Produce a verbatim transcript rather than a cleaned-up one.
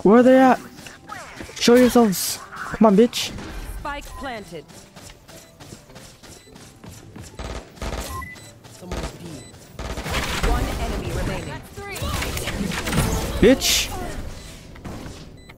Where are they at? Show yourselves. Come on, bitch. Spike planted. Someone's B. One enemy remaining. Bitch.